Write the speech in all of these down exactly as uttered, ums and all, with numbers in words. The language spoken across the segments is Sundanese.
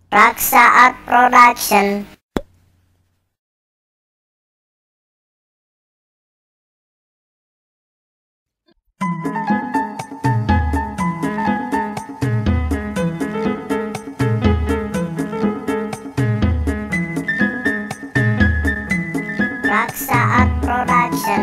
Raksa Art Production. Raksa Art Production.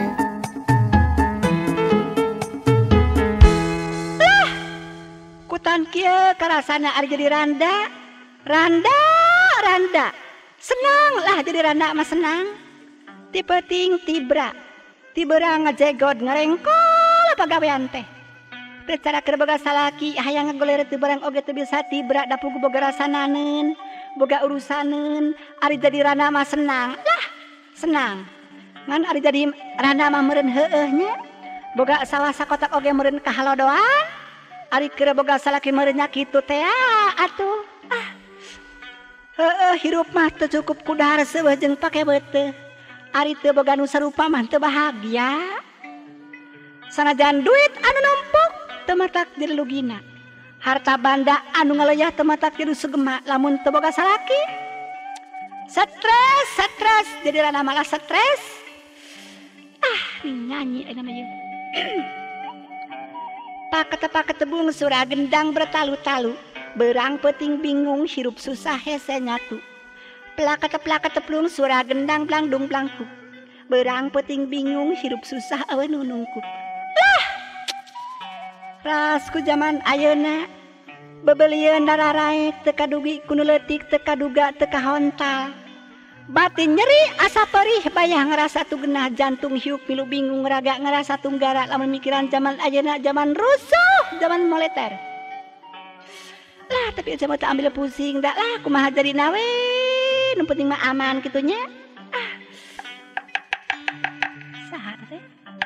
Lah, kutan kieu karasana ari jadi randa. Randa, randa. Senang lah jadi randa mah senang. Ti penting tibra. Tibra ngajegod ngarengkol pagawean teh. Teu cara keur boga salaki hayang ngagoler teu barang oge teu bisa tibra da pugu boga rasananeun, boga urusaneun. Ari jadi randa mah senang. Lah, senang. Ngan ari jadi randa mah meureun heueuh nya. Boga salah sakotak oge meureun kahalodoan. Ari keur boga salaki meureun nya kitu teh atuh. Ah. Heueuh hirup mah teu cukup ku dahar seueuh jeung pake beuteuh. Ari teu boga nu sarupa mah teu bahagia. Sanajan duit anu numpuk teu matak jadi lugina. Harta banda anu ngaleuyah teu matak jadi sugema lamun teu boga salaki. Stres, stres jadi rana malah stres. Ah, nyanyi ayeuna mah ieu. Paket-paket tebung surah gendang bertalu-talu. Berang peting bingung hirup susah hese nyatu. Plaket-plaket teplung surah gendang blandung blangkuk. Berang peting bingung hirup susah awe nu nungkuk. Lah. Rasku zaman ayeuna bebelieun dararaek teu kadugi kuno leutik teu kaduga teu kahontal. Batin nyeri asa perih bayah ngerasa tugenah jantung hiuk milu bingung raga ngerasa tunggara lamun mikiran zaman ayeuna zaman rusuh zaman moleter. Lah tapi aja mah teu ambil pusing dah lah kumaha jadi nawe nu penting mah aman kitunya. Ah. Saha teh?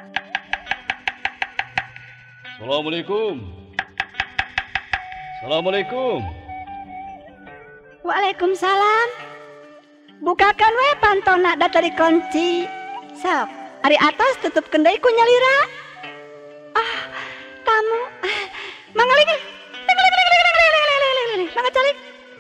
Assalamualaikum. Assalamualaikum. Waalaikumsalam. Bukakan we pantona da tadi kunci. Sok, ari atas tutupkeun deui ku nyalira. Ah, tamu. Mangaling. Mangga calik.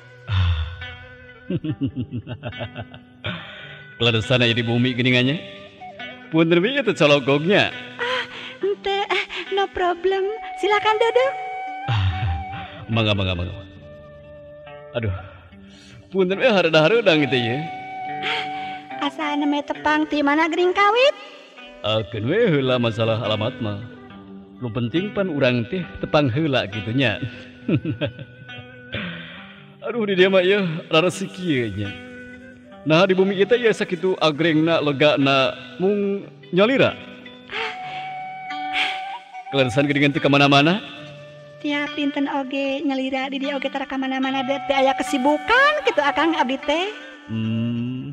Keleresan aya di bumi geuningannya. Punten we teh cologognya. Ah, henteu, no problem. Silakan duduk. Mangga mangga mangga. Aduh. Punten we hareuda-hareudang kitu ye. Asa neme tepang ti mana geuning kawit? Akeun we heula masalah alamat mah. Nu penting pan urang teh tepang heula kitu nya. Aduh di dia mah ya rezeki nya. Nah di bumi kita ya sakitu agrengna legana mung nyalira. Keleresan geuningan teu ka mana-mana. Tiap pinten oge nyalira di dia oge tara ka mana-mana teh aya kesibukan kitu akang abdi teh. Hmm.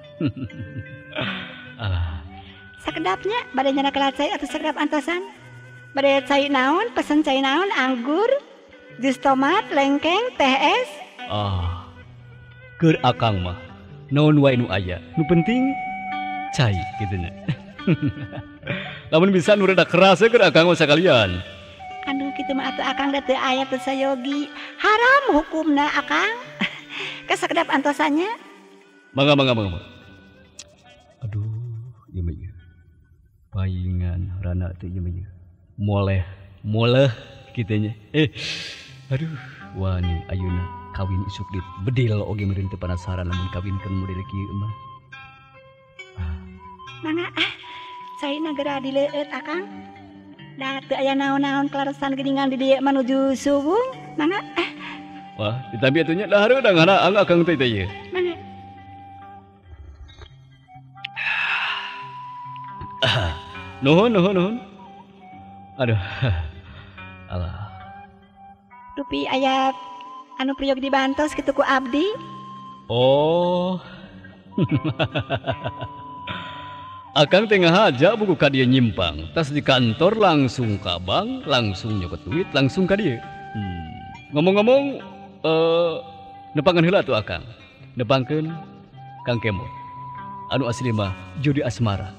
Alah. Sakedapnya bade nyana kelacai atuh sakedap antosan. Bade cai naon, pesen cai naon, anggur, jus tomat, lengkeng, teh es. Ah. Keur akang mah naon wae nu aya. Nu penting cai kitu nya. Lamun bisa nu rada keras keur akang mah sakalian. Aduh kitu mah atuh akang da teu aya teu sayogi. Haram hukumna akang. Kasakedap antosannya. Mangga mangga mangga. Aduh, ieu mah ieu. Paingan rana teh ieu mah ieu. Moleh, moleh kitu nya. Eh. Aduh, wani ayeuna kawin isuk dit bedil oge meureun teu penasaran lamun kawinkeun model kieu mah. Mangga ah. Saina geura dileueut akang. Da teu aya naon-naon kelaresan geuningan di dieu menuju subuh. Mangga ah. Wah, ditambi atuh nya da hareudang hana akang teh teh ieu. Mangga. Nuhun nuhun nuhun. Aduh. Alah. Rupi aya anu priog dibantos kitu ku abdi. Oh. Akang teh ngahaja buku ka dieu nyimpang. Tas di kantor langsung ka bank, langsung nyokot duit, langsung ka dieu. Hmm. Ngomong-ngomong eh nepangan heula tuh akang. Nepangkeun Kang Kemot. Anu asli mah judi asmara.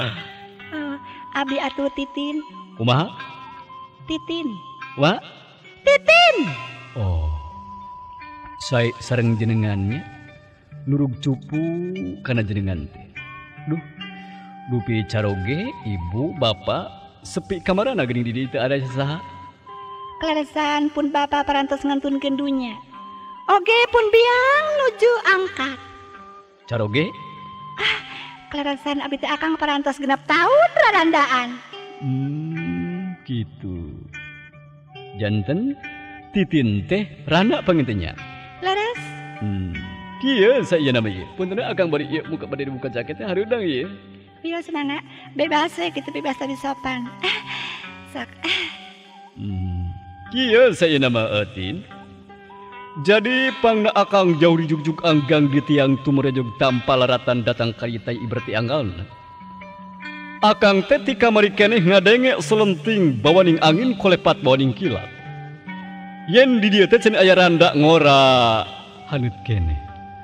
Oh, abdi atuh Titin. Kumaha? Titin. Wah? Titin. Oh. Saya sareng jenengannya nurug cupu kana jenengan teh. Duh. Dupi caroge ibu bapak sepi kamarana geuning di dieu teu ada saha. Keleresan pun bapak parantos ngantunkeun dunya. Oge pun biang nuju angkat. Caroge? Keleresan abdi teh akang parantos genep tahun rarandaan. Hmm, gitu. Janten Titin teh rana pangintennya. Leres. Hmm. Kieu saya nama ieu. Punten akang bari ieu muka bade dibuka jaketnya hareudang ieu. Biar senana bebas we kitu bebas tapi sopan. Sok. Hmm. Kieu saya nama Etin. Jadi pangna akang jauh dijugjug anggang di tiang tumurejog tanpa laratan datang kaitai iberti anggalna. Akang teh ti kamari keneh ngadenge selenting bawaning angin kolepat bawaning kilat. Yen di dieu teh cenah aya randa ngora haneut keneh.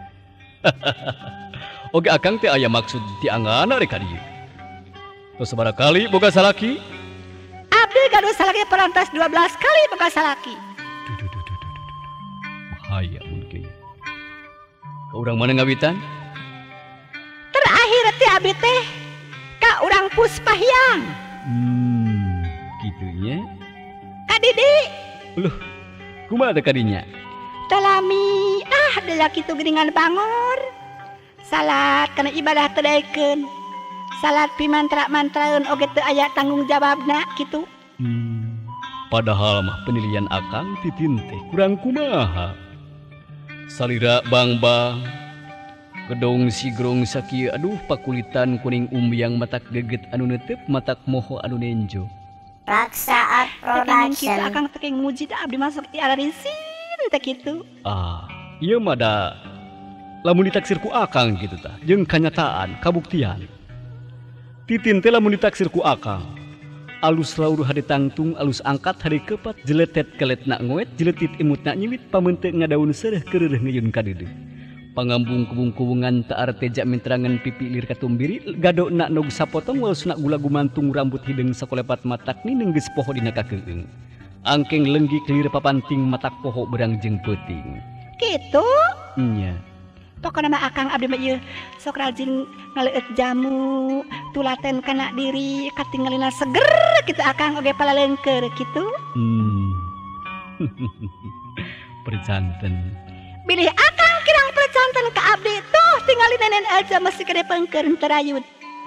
Oge akang teh aya maksud ti anggana rek ka dieu. Tos sabarakali boga salaki? Abdi gaduh salaki parantos dua belas kali boga salaki. Duh duh duh duh duh. Bahaya mun kieu. Ka urang mana ngawitan? Terakhir teh abdi teh ka urang Puspahyang. Hmm, kitu nya. Ka Didi. Loh, kumaha teh kadinya? Talami ah deula kitu geuningan bangor. Salat kana ibadah teu daekeun. Salat pimantra-mantraeun oge teu aya tanggung jawabna kitu. Hmm, padahal mah penilaian akang Titin teh kurang kumaha. Salira bang-bang gedong sigrong sakieu aduh pakulitan kuning umbiang matak geget anu neuteup matak moho anu nenjo. Raksa Art Tekengan kitu Production. akang teh muji da abdi masuk ti ararisin teh kitu. Ah, ieu mah da lamun ditaksir ku akang kitu tah jeung kanyataan kabuktian. Titin teh lamun ditaksir ku akang alus laur hade tangtung alus angkat hade kepat jeletet keletna ngoet jeletit imutna nyiwit pamenteuk ngadaun seureuh keureuh ngeuyeun ka deudeuh. Pangambung kubung-kubungan teu arteja mintrangan pipi lir katumbiri gadona nog sapotong walusna gula gumantung rambut hideung sakolepat matak nineng geus poho dina kakeueung. Angkeng lenggik lir papanting matak poho berang jeung peuting. Kitu. Nya. Pokona mah akang abdi mah ieu sok rajin ngaleueut jamu, tulaten kana diri, katingalina seger kitu akang oge palaleungkeur kitu. Hmm. Perjanten. Bilih akang kirang percanten ka abdi tuh tingali nenen aja masih kade pengkeun terayut.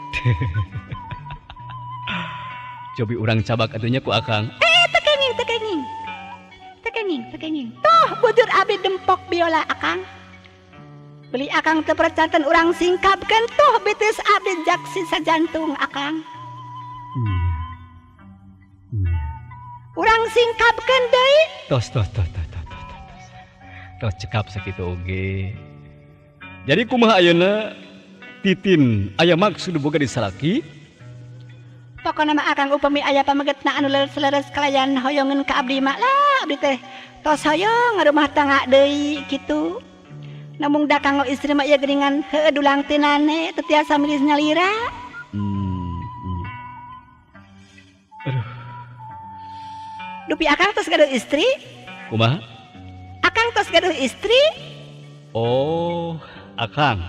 Cobi urang cabak atunya ku akang. Eh tekenging tekenging. Tekenging tekenging. Tuh bujur abdi dempok biola akang. Beli akang teu percanten urang singkapkeun tuh bitis abdi jaksi sajantung akang. Hmm. Hmm. Urang singkapkeun deui. Tos tos tos tos tos tos tos. Tos cekap sakitu oge. Jadi kumaha ayeuna Titin aya maksud boga disalaki? Pokona mah akang upami aya pamegetna anu leres-leres kalayan hoyongeun ka abdi mah lah abdi teh tos hoyong ngarumah tangga deui kitu. Namun da kanggo istri mah ieu geuningan heueuh dulang tinane teu tiasa milis nyalira. Hmm. Hmm. Aduh. Dupi akang tos gaduh istri? Kumaha? Akang tos gaduh istri? Oh, akang.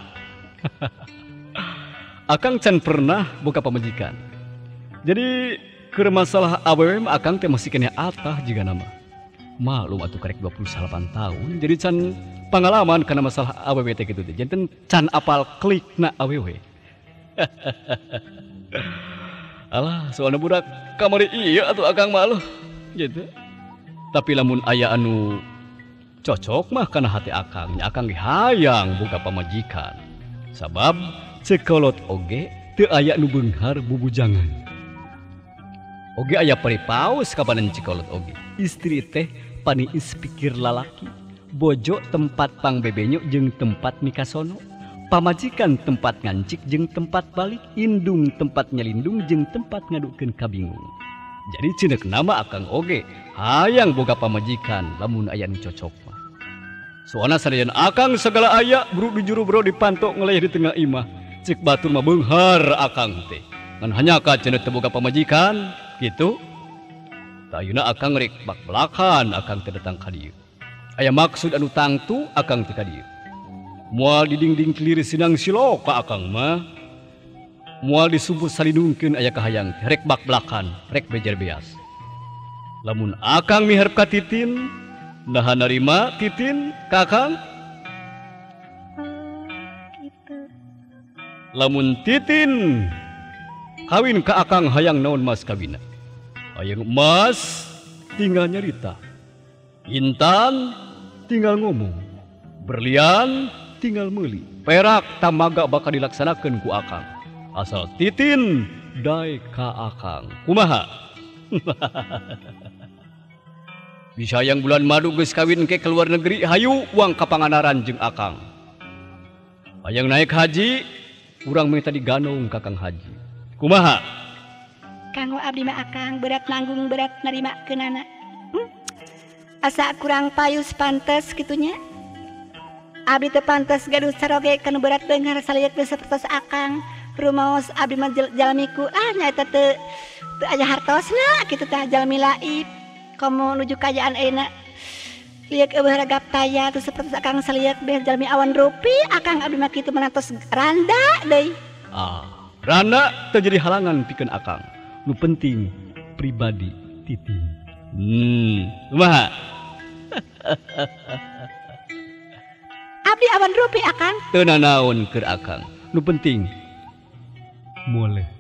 Akang can pernah boga pamajikan. Jadi keur masalah awewe mah akang teh masih keneh atah jiga nama. Malum atuh karek dua puluh delapan tahun. Jadi can pengalaman kana masalah awewe teh kitu teh. Janten can apal klikna awewe. Alah, soalna budak kamari ieu atuh akang mah loh. Gitu. Tapi lamun aya anu cocok mah kana hati akang, nya akang ge hayang boga pamajikan. Sabab cekolot oge teu aya nu beunghar bubujangan. Oge aya paripaos kapanen cikolot oge. Istri teh paniis pikir lalaki, bojo tempat pangbebenyo jeung tempat mikasono, pamajikan tempat ngancik jeung tempat balik, indung tempat nyalindung jeung tempat ngadukeun kabingung. Jadi ceuneuh nama akang oge hayang boga pamajikan lamun aya nu cocok mah. Soalna sanajan akang segala aya bro di juru bro dipantok ngeleh di tengah imah. Cik batur mah beunghar akang teh. Ngan hanya ka cenah teu boga pamajikan gitu. Tak ayeuna akang rek bak-belakan akang teu datang ka dieu. Aya maksud anu tangtu akang teu ka dieu. Moal didingding kelir sinang silo ka akang mah. Moal disubut salindungkeun aya kahayang teh rek bak-belakan, rek bejer beas. Lamun akang miharep ka Titin, naha narima Titin ka akang? Gitu. Lamun Titin kawin ka akang hayang naon mas kawina. Hayang emas tinggal nyarita. Intan tinggal ngomong. Berlian tinggal meuli. Perak tamaga bakal dilaksanakeun ku akang. Asal Titin dae ka akang. Kumaha? Bisa yang bulan madu geus kawin ke keluar negeri hayu uang ka Pangandaran jeung akang. Hayang naik haji urang minta diganong ka Kang Haji. Kumaha? Kanggo abdi mah akang berat nanggung berat nerima keunana. Hmm? Asa kurang payus pantes kitunya. Abdi teu pantes gaduh saroge kana berat beunghar salieur teu sapertos akang. Rumaos abdi mah jalmiku ah nyaeta teu teu aya hartosna kitu teh jalmi laib. Komo nuju kajaan ayeuna liek eueuh ragap taya teu sapertos akang salieur beh jalmi awan rupi akang abdi mah kitu manantos randa deui. Ah, randa teu jadi halangan pikeun akang. Nu penting pribadi Titin. Hmm, kumaha? Abdi awan rupi akang. Teu nanaon keur akang. Nu penting moleh.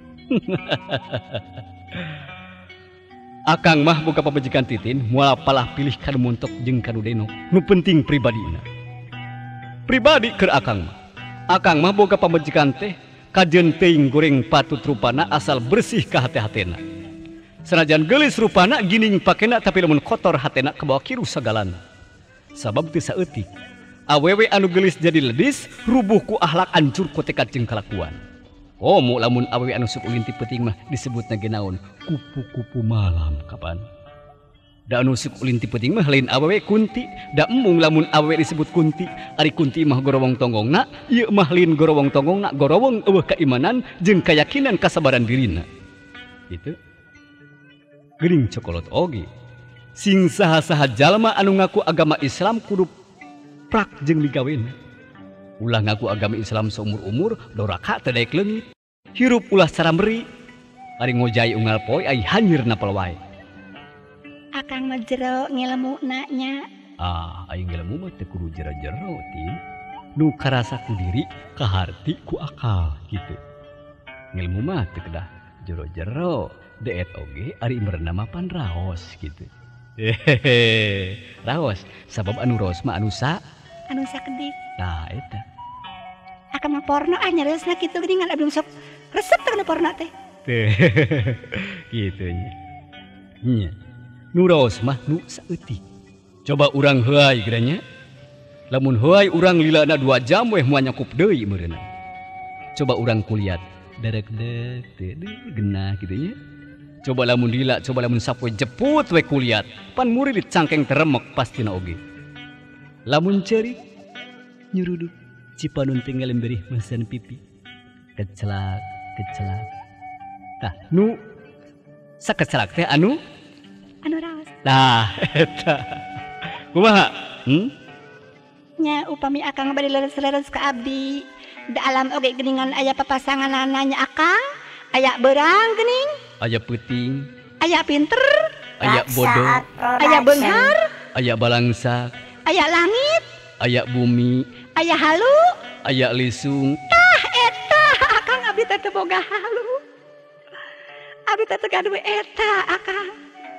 Akang mah boga pamajikan Titin moal palah pilih kanu montok jeung kanu denok. Nu penting pribadina. Pribadi keur akang mah. Akang mah boga pamajikan teh kajeun teuing goreng patut rupana asal bersih ka hate-hatena. Sanajan geulis rupana gining pakena tapi lamun kotor hatena kabawa kiru sagalana. Sabab teu saeutik. Awewe anu geulis jadi ledis rubuh ku akhlak ancur ku tekad jeung kalakuan. Komo lamun awewe anu sok ulin ti peuting mah disebutna ge naon? Kupu-kupu malam kapan? Da anu sok ulin ti peuting mah lain awewe Kunti, da embung lamun awewe disebut Kunti, ari Kunti mah gorowong tonggongna, ieu mah lain gorowong tonggongna, gorowong eueuh keimanan jeung kayakinan kasabaran dirina. Kitu. Geuning cokolot oge. Sing saha-saha jalma anu ngaku agama Islam kudu prak jeung digawena. Ulah ngaku agama Islam seumur-umur doraka teu daek leungit. Hirup ulah sarameri. Ari ngojai unggal poe ai hanyirna pal wae. Akang mah jero ngelemu nya. Ah, aing ngelemu mah teu kudu jero-jero Tin. Nu karasa ku diri kaharti ku akal kitu. Ngelemu mah teu kedah jero-jero. Deet oge ari imreunna mah pan raos kitu. Hehehe, raos sabab anu raos mah anu sa Anu sakedip. Nah, eta. Akang mah porno ah nyareusna kitu geuningan abdi sok resep teh porno teh. Teh. Kitu nya. Nya. Nu raos mah nu saeutik. Coba urang heuai geuranya. Lamun heuai urang lilana dua jam weh moal nyakup deui meureunna. Coba urang kuliat derek-derek teh genah kitu nya. Coba lamun lila, coba lamun sapoe jeput we kuliat, pan murid cangkeng teremek pastina oge. Lamun ceurik nyuruduk cipanun tinggal emberih mesan pipi. Kecelak, kecelak. Tah, nu sakecelak teh anu Anu raos. Nah, eta. Kumaha? Hmm? Nya upami akang bade leres-leres ka abdi, da alam oge geuningan aya papasanganana nya akang, aya beurang geuning, Aya peuting, aya pinter, aya bodoh, aya beunghar, aya balangsak, aya langit, aya bumi, aya halu. aya lisung. Tah eta akang abdi teh teu boga halu. Abdi teh teu gaduh eta akang.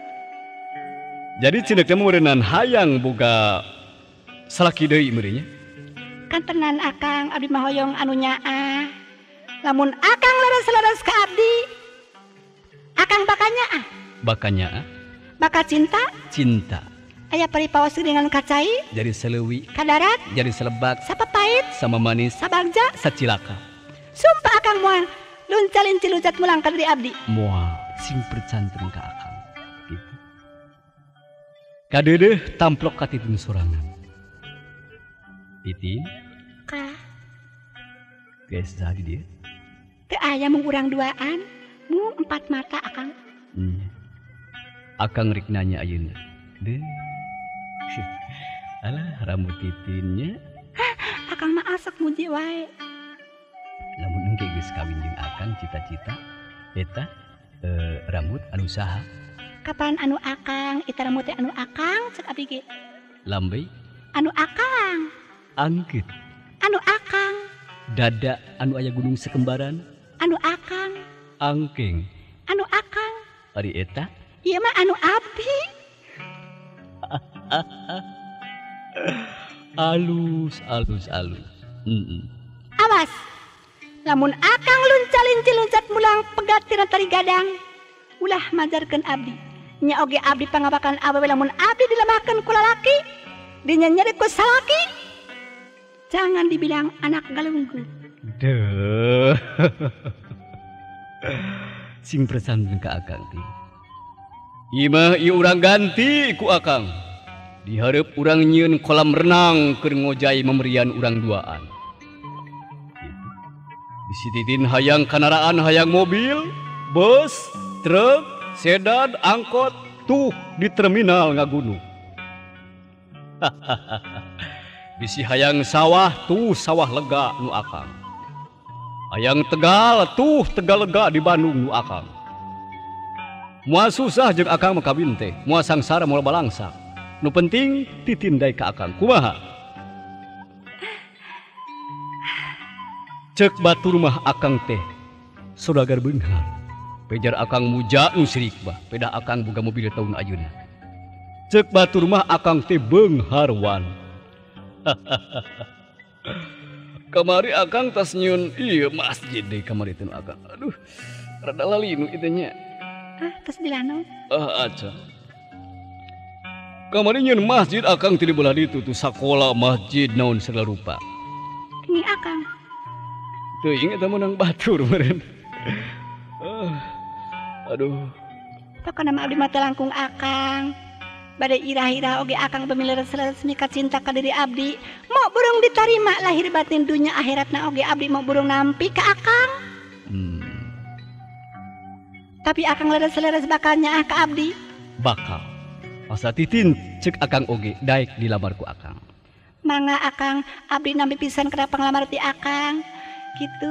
Jadi cendeuk teh meureunnan hayang boga salaki deui meureunya. Kan tenan akang abdi mah hoyong anu nyaah. Lamun akang leres-leres ka abdi, akang bakal nyaah. Bakanya Bakal cinta, cinta. aya paripaos dengan kacai, Jadi seleuwi, kadarat, jadi selebak, sapapait, sama manis, sabagja. sacilaka. Sumpah akang moal luncalin cilucat mulang ka diri abdi. Moal sing percanten ka akang. Gitu. Kadeudeuh tamplok ka Titin sorangan. Titin, Kah, geus jadi dia. teu aya mung urang duaan, mung empat mata akang. Hmm. Akang rek nanya ayeuna. Deh. Alah rambut titinnya. Akang mah asok muji wae. Lamun engke geus kawin jeung akang cita-cita eta e, rambut anu saha? Kapan anu akang? Ita rambut teh anu akang cek abdi ge. Lambe Anu akang. angkeut. Anu akang. Dada anu aya gunung sekembaran. Anu akang. Angking. Anu akang. Ari eta? Ieu mah anu abdi. Alus, alus, alus. Heeh. Awas. Lamun akang lunca-linci luncat mulang pegat tina tari gadang. Ulah majarkeun abdi. Nya oge abdi pangabakan awewe lamun abdi dilemahkeun ku lalaki. Dinya nyeri ku salaki. Jangan dibilang anak galunggu. Deuh. Sing presantun ka akang ti. Imah ieu urang ganti ku akang. Dihareup urang nyieun kolam renang keur ngojai memberian urang duaan. Gitu. Disititin hayang kendaraan, hayang mobil, bus, truk, sedan, angkot, tuh di terminal ngagunung. Bisi hayang sawah, tuh sawah lega nu akang. Hayang Tegal, tuh Tegal lega di Bandung nu akang. Mua susah jeung akang mah kawin teh, mua sangsara moal balangsa. Nu penting titindai ka akang. Kumaha? Cek batur mah akang teh saudagar beunghar. Pejar akang muja nu sirik bah, peda akang boga mobil taun ayeuna. Cek batur mah akang teh beungharwan. Kamari akang tas nyieun ieu masjid deui kamari teh akang. Aduh, rada lali nu kitu nya. Ah, tos dilano. Ah, aca. Kamari nyieun masjid akang ti di belah ditu tuh sakola masjid naon segala rupa. Ini akang. Teuing eta menang batur meureun. Uh, aduh. Pokona mah abdi mah teh langkung akang. Bade irah-irah oge akang bemileres-leres mika cinta ka diri abdi. Mau burung ditarima lahir batin dunya akhiratna oge abdi mau burung nampi ka akang. Hmm. Tapi akang leres-leres bakal nyaah ka abdi. Bakal. Asa titin cek akang oge daek dilamar ku akang. Mangga akang abdi nampi pisan kada panglamar ti akang. Gitu.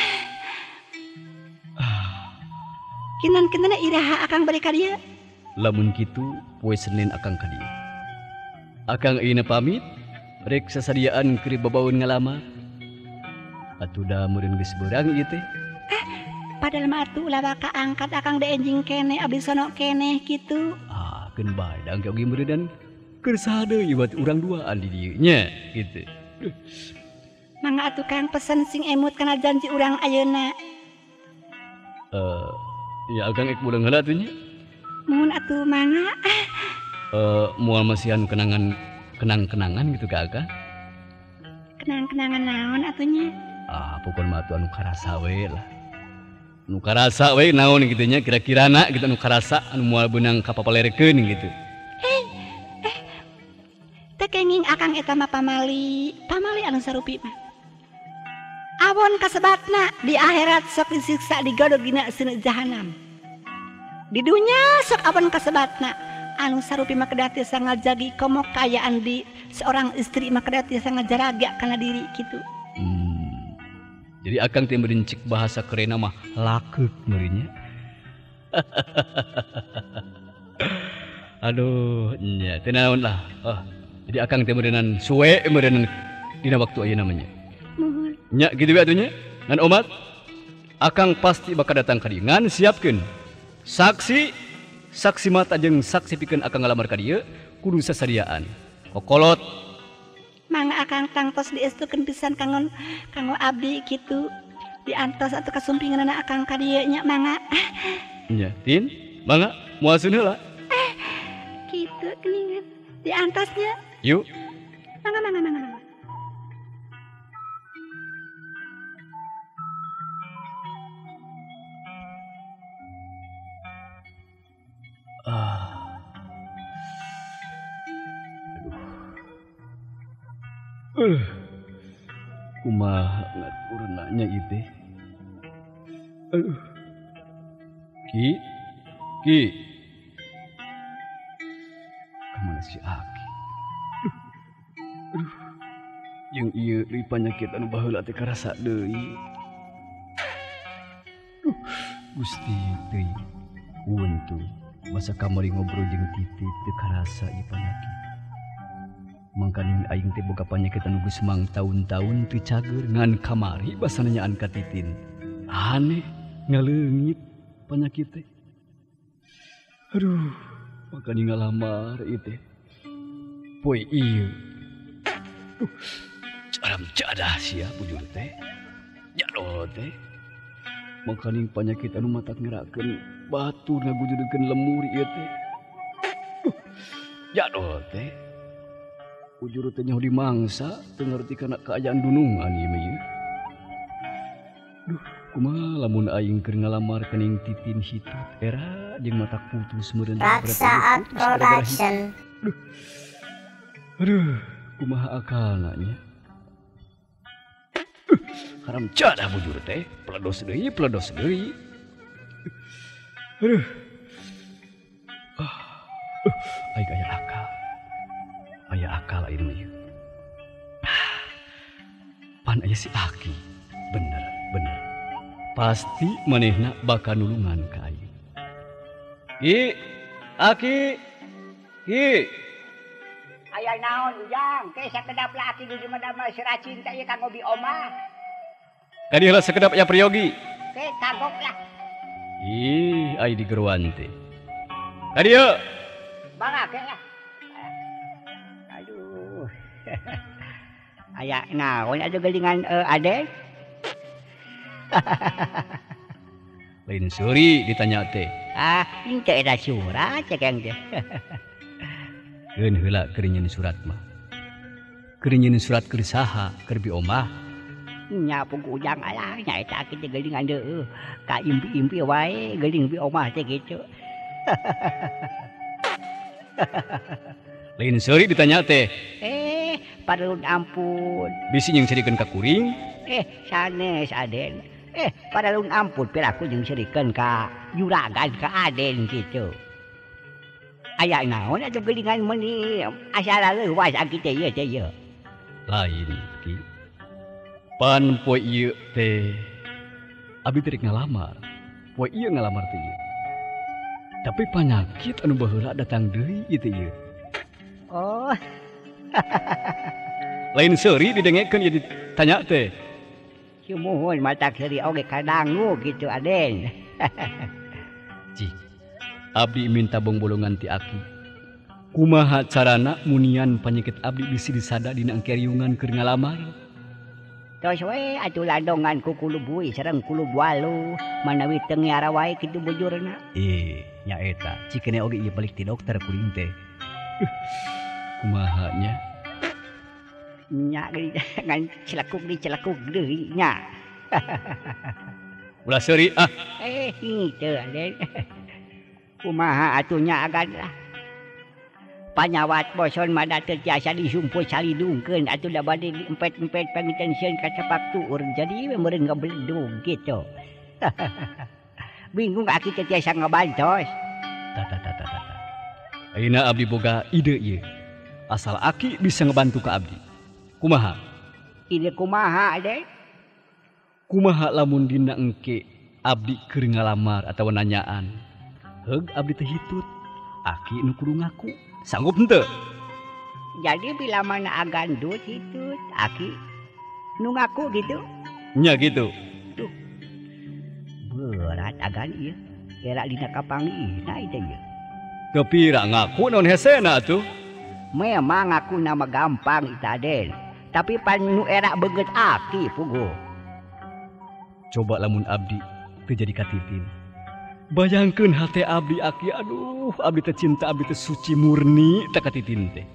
Kinan-kinana iraha akang bari ka dieu. Lamun kitu poe Senin akang ka dieu. Akang ayeuna pamit rek sasadiaan keur babaeun ngalamar. Atuh da meureun geus beurang ieu teh. Padahal mah atuh ulah baka angkat akang da enjing keneh abdi sono keneh kitu. Ah, keun bae da engke oge meureun keur saha deui buat urang duaan di dieu nya kitu. Mangga atuh kang pesen sing emut kana janji urang ayeuna. Eh, ya akang ek bulang heula atuh nya. Mun atuh mangga. Eh, moal masihan kenangan kenang-kenangan gitu ka akang. Kenang-kenangan naon atunya? Ah, pokon mah atuh anu karasa we lah. Nu karasa we naon kitu nya kira-kirana gitu anu karasa anu moal beunang kapapalerekeun gitu. Eh, eh. Teu kenging akang eta mah pamali, pamali anu sarupi mah. Awon kasebatna di akhirat sok disiksa digodog dina seuneu jahanam. Di dunya sok awon kasebatna anu sarupi mah kedah tiasa ngajagi komo kayaan di seorang istri mah kedah tiasa ngajaraga kana diri kitu. Hmm. Jadi akang teh meureun cek bahasa kerenna mah lakeuk meureun nya. Aduh, nya teu naon lah. Oh, jadi akang teh meureunan suwe meureun dina waktu ayeuna namanya. Nuhun. Nya gitu we atuh nya. Ngan omat akang pasti bakal datang ka dieu. Ngan siapkeun saksi, saksi mata jeung saksi pikeun akang ngalamar ka dieu kudu sasadiaan. Kokolot Mangga akang tangtos diestukeun pisan kanggo kanggo abdi kitu. Diantos atuh kasumpinganna akang ka dieu nya mangga. nya, Tin, mangga moal sun heula. Kitu geuningan. Diantosnya. Yuk. Mangga mangga mangga mangga. Ah. Aduh. Uh. Kumaha ngaturna nya ieu teh. Aduh. Ki. Ki. si Aki. Aduh. Yang ieu deui panyakit anu baheula teh karasa deui. Duh, Gusti deui. Untung masa kamari ngobrol jeung Titi teu karasa ieu panyakit. Mangkana aing teh boga panyakit anu geus mang tahun-tahun teu cager ngan kamari basa nanyaan ka Titin. Aneh, ngaleungit panyakit teh. Aduh, makanya ngalamar ieu teh. Poe ieu. Duh, caram cadah sia bujur teh. Jadol teh. Makanya panyakit anu matak ngerakeun batur ngagujudkeun lemur ieu teh. Duh, jadol teh. Bujur teh nyaho dimangsa teu ngarti kana kaayaan dunungan ieu mah ieu. Duh, kumaha lamun aing keur ngalamar kening Titin hitut era jeung matak putus meureun Raksaat Production. Duh. Aduh, kumaha akalna nya? Uh, haram cadah bujur teh, peledos deui, peledos deui. Aduh. Ah. Uh, aing aya akal. Aya akal ieu mah. Ah. Pan aya si Aki. Bener, bener. Pasti manehna bakal nulungan ka aing. Ki, Aki. Ki. Aya naon ujang? Ke sakedap laki di madamel sira cinta ieu kanggo bi omah. Kadi heula sakedap aya priyogi. Ke kagok lah. Ih, ai di geruan teh. Kadi yeuh. Bangga ke lah. Aduh. Aya naon ada gelingan uh, Ade? Lain suri ditanya teh. Ah, henteu eta surat cekeng teh. Keun heula keur nyeun surat mah. Keur nyeun surat keur saha? Keur bi omah. Nya pugu ujang alah nya eta kitu gelingan deui. Ka impi-impi wae geling bi omah teh kitu. Lain suri ditanya teh. Eh, parun ampun. Bisi jeung serikeun ka kuring. Eh, sanes Aden. Eh, parun ampun piraku jeung serikeun ka juragan ka Aden kitu. Aya naon atuh gelingan meuni asal leuwas kitu ieu teh ieu. Lain ki. Pan poe ieu teh abi teh ngalamar. Poe ieu ngalamar teh ieu. Tapi panyakit anu baheula datang deui ieu teh ieu. Oh. Lain seuri didengekeun ieu ditanya teh. Sumuhun matak seuri oge kadangu gitu Aden. Cik. Abdi minta bongbolongan ti Aki. Kumaha carana munian panyakit abdi bisi disada dina engkeriungan keur ngalamar? Tos we atuh ladongan ku kulub bui sareng kulub walu manawi teu ngiara wae kitu bujurna. Eh, nya eta cikene oge ieu balik ti dokter kuring teh. Kumaha nya? Nya ngan celekuk di celekuk deui nya. Ulah seuri ah. Eh, henteu Aden. Kumaha atuh nya agan lah. Panyawat boson mada teu tiasa disumpul salidungkeun atuh da bade diempet-empet pangitenseun ka cepak tuur jadi meureun ngabeledung kitu. Bingung Aki teu tiasa ngabantos. Tah tah tah tah tah. Ayeuna abdi boga ide ieu. Asal Aki bisa ngebantu ka abdi. Kumaha? Ide kumaha Aden? Kumaha lamun dina engke abdi keur ngalamar atawa nanyaan. Heug abdi teh hitut. Aki nu kudu ngaku. Sanggup henteu? Jadi bila mana agandut hitut Aki nu ngaku gitu. Nya gitu. Duh. Berat agan ieu. Era dina kapanggihna ieu ieu. Kepira ngaku naon hesena atuh? Memang aku nama gampang ita Aden. Tapi pan nu era beget Aki pugu. Coba lamun abdi teu jadi katitin. Bayangkeun hate abdi Aki, aduh, abdi teh cinta, abdi teh suci murni teh katitin teh.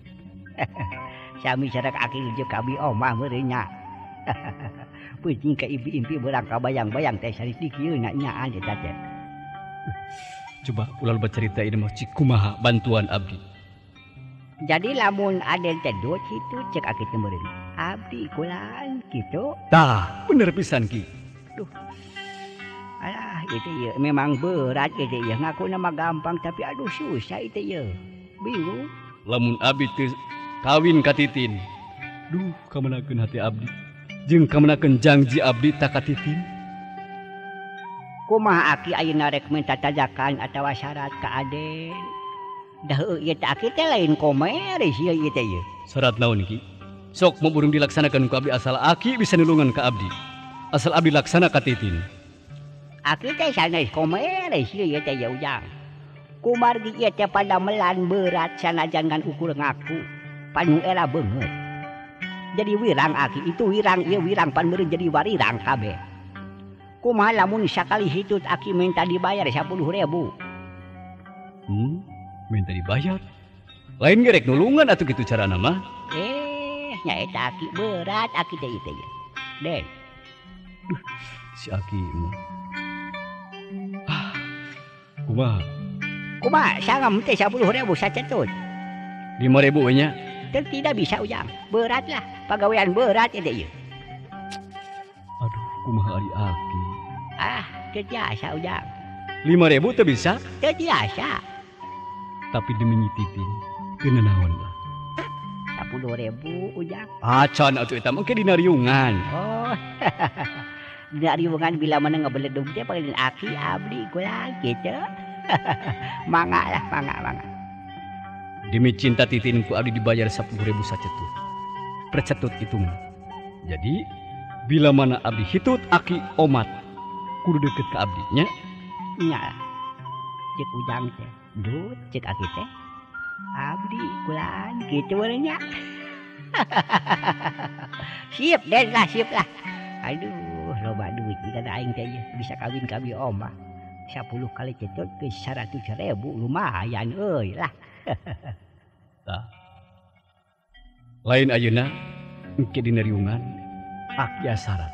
Sami sadak Aki jeung kabi omah meureun nya. Peuting ka impi-impi beurang kabayang-bayang teh saritik ieu nya nyaan eta teh. Coba ulah bercerita ini mah cik kumaha bantuan abdi. Jadi lamun Aden teh dot kitu cek Aki teh meureun. Abdi kulaan kitu. Tah, bener pisan ki. Duh. Alah, itu ya memang berat itu ya. Ngaku nama gampang tapi aduh susah itu ya. Bingung. lamun abdi teu kawin ka Titin. Duh, kamenakeun hati abdi. Jeung kamenakeun janji abdi ta ka Titin. Kumaha aki ayeuna rek minta tajakan atawa syarat ka Aden? Dah heueuh ieu teh aki teh lain komeres ieu ieu teh ieu. Syarat naon ki? Sok mau burung dilaksanakan ku abdi asal aki bisa nulungan ka abdi. Asal abdi laksana ka Titin. Aki teh sanes komeres ieu ieu teh ya ujang. Kumargi ieu teh pada melan berat sanajan ngan ukur ngaku. Panu era beungeut. Jadi wirang aki itu wirang ieu wirang pan meureun jadi warirang kabeh. Kumaha lamun sakali hitut aki minta dibayar sepuluh ribu. Hmm, minta dibayar. Lain gerek nulungan atuh kitu carana mah. Eh, nyaeta aki berat aki teh ieu teh. Den. Duh, si aki mah. Ah, kumaha? Kumaha sangam teh sepuluh ribu sacetut. lima ribu we nya. Teu tidak bisa ujang. Berat lah, pagawean berat ieu teh ieu. Aduh, kumaha ari aki? Ah, teu biasa ujang. lima ribu teu bisa? Teu biasa. Tapi demi Titin, teu nanaon lah. sepuluh ribu ujang. Acan atuh eta mah ke dina riungan. Oh. Dina riungan bila mana ngabeledug teh panggilin aki abdi kula kitu. Mangga lah, mangga, mangga. Demi cinta Titin ku abdi dibayar sepuluh ribu sacetut. Percetut hitung. Jadi bila mana abdi hitut aki omat kudu deket ke abdi nya. Nya. Cek ujang teh. Dut cek aki teh. Abdi kulaan gitu we nya. Siap den lah, siap lah. Aduh, loba duit kita da aing teh bisa kawin ka abi omah. sepuluh kali cetut ke seratus ribu lumayan euy lah. Tah. Lain ayeuna engke dina riungan aki asarat.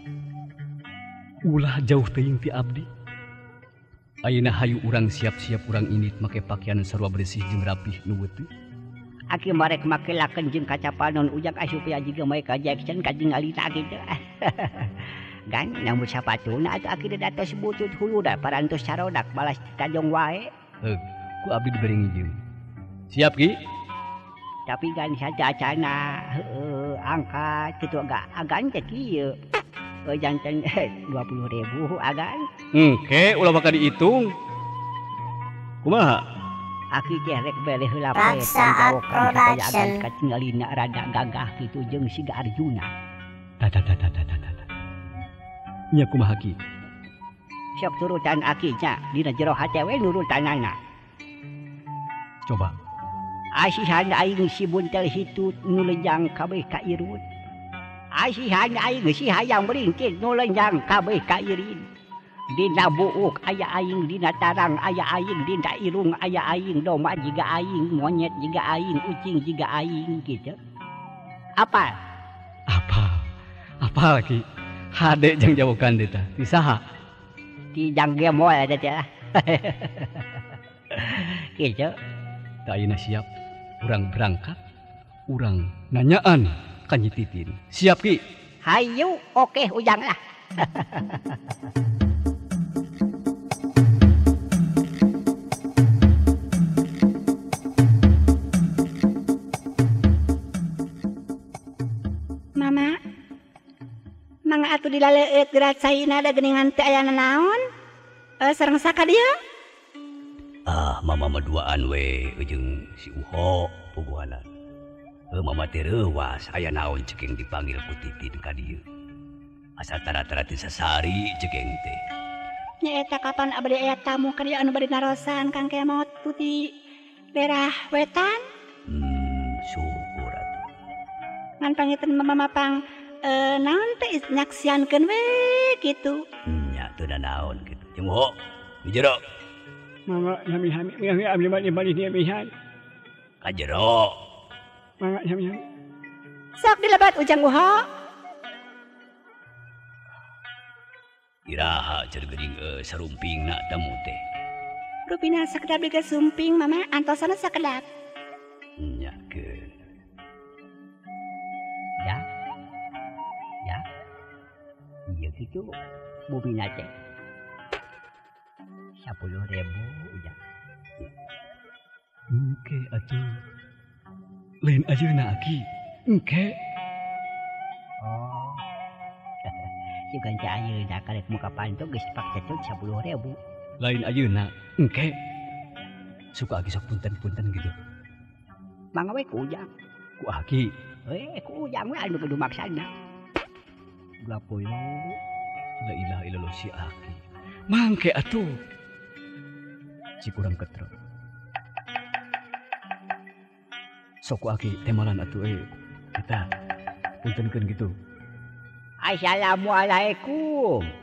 Ulah jauh teuing ti abdi. Ayeuna hayu urang siap-siap urang init make pakaian sarua bersih jeung rapih nu beuteung. Aki marek make lakeun jeung kacapanon ujang supaya jiga mereka Jackson kajing alita kitu. Gan namun sapatuna atuh aki dados butut hulu da parantos carodak balas tajong wae. Heug, ku abdi diberi ngijieun. Siap ki? Tapi gan saja acana heueuh angkat kitu agak agan teh kieu. Oh jantan dua puluh ribu agan. Engke ulah bakal dihitung. Kumaha? Aki teh rek bere heula poe Raksa Production. katinggalina rada gagah kitu jeung siga Arjuna. Tah tah tah tah tah tah. Nya kumaha ki? Siap turutan aki nya dina jero hate we nurutanana. Coba. Asihan aing si buntel hitut nulejang kabeh ka Irun. Asihan aing si hayang beringkit nulejang kabeh ka Irin. Dina buuk aya aing dina tarang aya aing dina irung aya aing domba jiga aing monyet jiga aing ucing jiga aing gitu. Apa? Apa? Apa lagi? Hade jang jauhkan deta. Ti saha? Ti jang gemol ada teh. Gitu. Da ayeuna siap. Urang berangkat. Urang nanyaan ka Nyi Titin. Siap ki? Hayu, oke ujang lah. Mama, mangga atuh dilaleut gerak saina da geuningan teh aya naon? Eh sareng saka dia? Ah, mama mah duaan we jeung si Uho puguhana. Heuh mama teh reuwas aya naon ceking dipanggil ku Titin ka dieu. Asa tara-tara teh sasari ceking teh. Nya eta kapan abdi aya tamu ka dieu anu bade narosan Kang Kemot putih daerah wetan? Hmm, syukur atuh. Ngan pangitan mama pang eh naon teh nyaksiankeun we kitu. Nya teu da naon kitu. Jeung Uho, di jero. Mama yami yami yami abdi mah di yami yami. Ka jero. Mama yami yami. Sok dilebat ujang Uho. Iraha cer geuning uh, sarumpingna tamu teh. Rupina sakedap diga sumping mama antosana sakedap. Nya ke. Ya. Ya. Iya gitu. Bumina teh. sepuluh ribu ujang. Engke atuh. Lain ayeuna Aki. Engke. Oh. Juga teh ayeuna karek muka panto geus pakcetut sepuluh ribu. Lain ayeuna. Engke. Suka Aki sok punten-punten gitu. Mangga we ku ujang. Ku Aki. Eh ku ujang we anu kudu maksana. Gapoy lo. La ilaha illallah si Aki. Mangke atuh. Si kurang ketrek. Sok ku Aki temalan atuh eh. Kita puntenkeun gitu. Assalamualaikum.